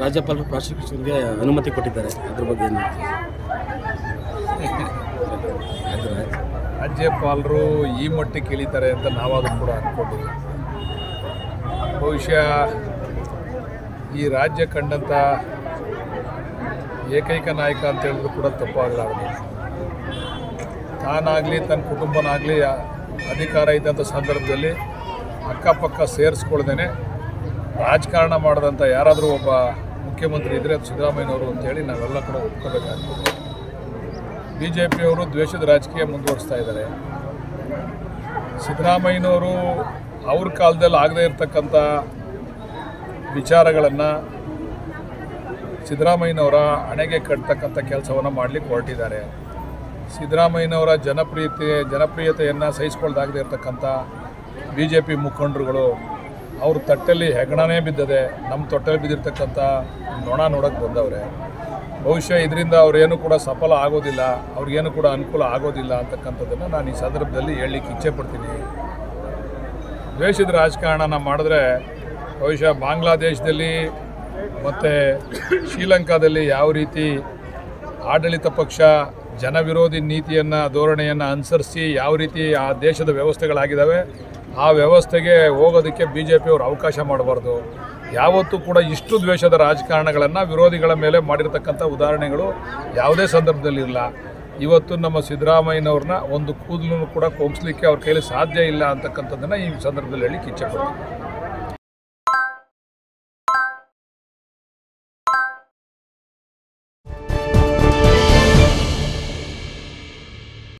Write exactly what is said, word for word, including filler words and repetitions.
ರಾಜ್ಯಪಾಲರು ಪ್ರಾಸಿಕ್ಯೂಷನ್ಗೆ ಅನುಮತಿ ಕೊಟ್ಟಿದ್ದಾರೆ, ಅದ್ರ ಬಗ್ಗೆ ಏನು ರಾಜ್ಯಪಾಲರು ಈ ಮಟ್ಟಕ್ಕೆ ಇಳಿತಾರೆ ಅಂತ ನಾವಾದರೂ ಕೂಡ ಅಂದ್ಕೊಂಡಿದ್ದೀವಿ. ಬಹುಶಃ ಈ ರಾಜ್ಯ ಕಂಡಂಥ ಏಕೈಕ ನಾಯಕ ಅಂತ ಹೇಳಿದ್ರು ಕೂಡ ತಪ್ಪಾಗಲಾರದು. ತಾನಾಗಲಿ ತನ್ನ ಕುಟುಂಬನಾಗಲಿ ಅಧಿಕಾರ ಇದ್ದಂಥ ಸಂದರ್ಭದಲ್ಲಿ ಅಕ್ಕಪಕ್ಕ ಸೇರಿಸ್ಕೊಳ್ದೇನೆ ರಾಜಕಾರಣ ಮಾಡಿದಂಥ ಯಾರಾದರೂ ಒಬ್ಬ ಮುಖ್ಯಮಂತ್ರಿ ಇದ್ದರೆ ಅದು ಸಿದ್ದರಾಮಯ್ಯನವರು ಅಂತೇಳಿ ನಾವೆಲ್ಲ ಕೂಡ ಒಪ್ಕೋಬೇಕಾಗ್ತದೆ. ಬಿ ಜೆ ಪಿಯವರು ದ್ವೇಷದ ರಾಜಕೀಯ ಮುಂದುವರಿಸ್ತಾ ಇದ್ದಾರೆ. ಸಿದ್ದರಾಮಯ್ಯನವರು ಅವ್ರ ಕಾಲದಲ್ಲಿ ಆಗದೇ ಇರತಕ್ಕಂಥ ವಿಚಾರಗಳನ್ನು ಸಿದ್ದರಾಮಯ್ಯನವರ ಹಣೆಗೆ ಕಟ್ತಕ್ಕಂಥ ಕೆಲಸವನ್ನು ಮಾಡಲಿಕ್ಕೆ ಹೊರಟಿದ್ದಾರೆ. ಸಿದ್ದರಾಮಯ್ಯನವರ ಜನಪ್ರಿಯತೆ ಜನಪ್ರಿಯತೆಯನ್ನು ಸಹಿಸ್ಕೊಳ್ದಾಗದೇ ಇರತಕ್ಕಂಥ ಬಿ ಜೆ ಪಿ ಮುಖಂಡರುಗಳು ಅವ್ರ ತಟ್ಟೆಯಲ್ಲಿ ಹೆಗಣನೇ ಬಿದ್ದದೆ, ನಮ್ಮ ತೊಟ್ಟೆಯಲ್ಲಿ ಬಿದ್ದಿರ್ತಕ್ಕಂಥ ನೊಣ ನೋಡೋಕ್ಕೆ ಬಂದವ್ರೆ. ಬಹುಶಃ ಇದರಿಂದ ಅವರೇನು ಕೂಡ ಸಫಲ ಆಗೋದಿಲ್ಲ, ಅವ್ರಿಗೇನು ಕೂಡ ಅನುಕೂಲ ಆಗೋದಿಲ್ಲ ಅಂತಕ್ಕಂಥದ್ದನ್ನು ನಾನು ಈ ಸಂದರ್ಭದಲ್ಲಿ ಹೇಳಲಿಕ್ಕೆ ಇಚ್ಛೆ ಪಡ್ತೀನಿ. ದ್ವೇಷದ ರಾಜಕಾರಣ ಮಾಡಿದ್ರೆ ಬಹುಶಃ ಬಾಂಗ್ಲಾದೇಶದಲ್ಲಿ ಮತ್ತು ಶ್ರೀಲಂಕಾದಲ್ಲಿ ಯಾವ ರೀತಿ ಆಡಳಿತ ಪಕ್ಷ ಜನವಿರೋಧಿ ನೀತಿಯನ್ನು ಧೋರಣೆಯನ್ನು ಅನುಸರಿಸಿ ಯಾವ ರೀತಿ ಆ ದೇಶದ ವ್ಯವಸ್ಥೆಗಳಾಗಿದ್ದಾವೆ, ಆ ವ್ಯವಸ್ಥೆಗೆ ಹೋಗೋದಕ್ಕೆ ಬಿ ಜೆ ಪಿಯವರು ಅವಕಾಶ ಮಾಡಬಾರ್ದು. ಯಾವತ್ತೂ ಕೂಡ ಇಷ್ಟು ದ್ವೇಷದ ರಾಜಕಾರಣಗಳನ್ನು ವಿರೋಧಿಗಳ ಮೇಲೆ ಮಾಡಿರ್ತಕ್ಕಂಥ ಉದಾಹರಣೆಗಳು ಯಾವುದೇ ಸಂದರ್ಭದಲ್ಲಿ ಇಲ್ಲ. ಇವತ್ತು ನಮ್ಮ ಸಿದ್ದರಾಮಯ್ಯನವ್ರನ್ನ ಒಂದು ಕೂದಲು ಕೂಡ ಕೊಂಗಿಸ್ಲಿಕ್ಕೆ ಅವ್ರ ಕೈಲಿ ಸಾಧ್ಯ ಇಲ್ಲ ಅಂತಕ್ಕಂಥದ್ದನ್ನು ಈ ಸಂದರ್ಭದಲ್ಲಿ ಹೇಳಲಿಕ್ಕೆ ಇಚ್ಛೆ ಪಡ್ತೀನಿ.